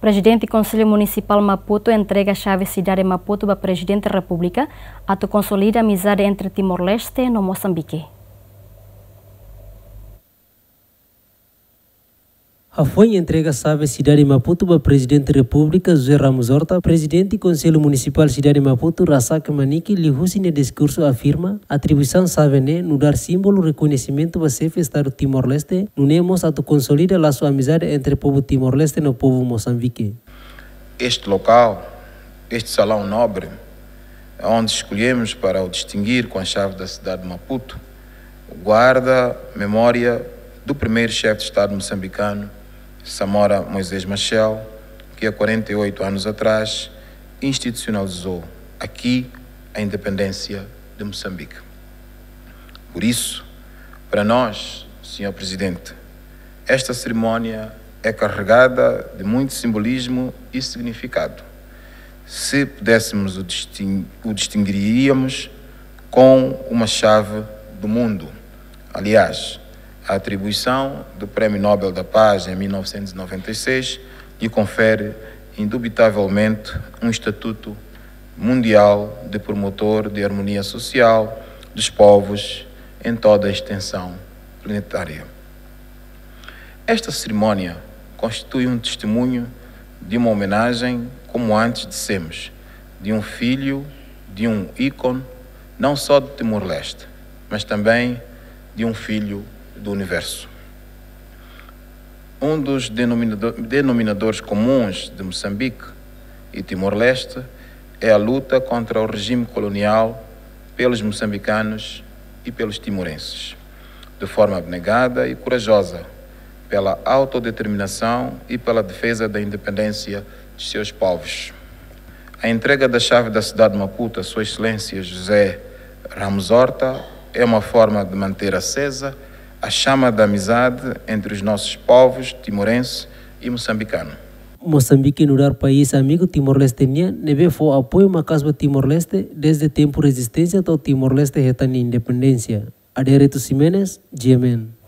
Presidente do Conselho Municipal Maputo entrega a chave cidade de Maputo para o Presidente da República, ato consolida a amizade entre Timor-Leste e Moçambique. Foi entrega a chave cidade de Maputo para o Presidente da República, José Ramos Horta. Presidente do Conselho Municipal cidade de Maputo, Rasak Maniki, Lihusi no discurso afirma a atribuição chave no dar símbolo reconhecimento para chefe Estado Timor-Leste, no nemos ato consolida a sua amizade entre o povo Timor-Leste e o povo Moçambique. Este local, este salão nobre, onde escolhemos para o distinguir com a chave da cidade de Maputo, guarda memória do primeiro chefe de Estado moçambicano, Samora Moisés Machel, que há 48 anos atrás institucionalizou aqui a independência de Moçambique. Por isso, para nós, Sr. Presidente, esta cerimônia é carregada de muito simbolismo e significado. Se pudéssemos o distinguiríamos com uma chave do mundo. Aliás, a atribuição do Prêmio Nobel da Paz em 1996 lhe confere, indubitavelmente, um estatuto mundial de promotor de harmonia social dos povos em toda a extensão planetária. Esta cerimônia constitui um testemunho de uma homenagem, como antes dissemos, de um filho, de um ícone, não só do Timor-Leste, mas também de um filho do universo. Um dos denominadores comuns de Moçambique e Timor-Leste é a luta contra o regime colonial pelos moçambicanos e pelos timorenses, de forma abnegada e corajosa, pela autodeterminação e pela defesa da independência de seus povos. A entrega da chave da cidade de Maputo a Sua Excelência José Ramos Horta é uma forma de manter acesa a chama da amizade entre os nossos povos, timorense e moçambicano. Moçambique no dar país amigo Timor-Leste neve foi apoio uma casa Timor-Leste desde tempo resistência ao Timor-Leste retando independência. Adérito Ximenes, Yemen.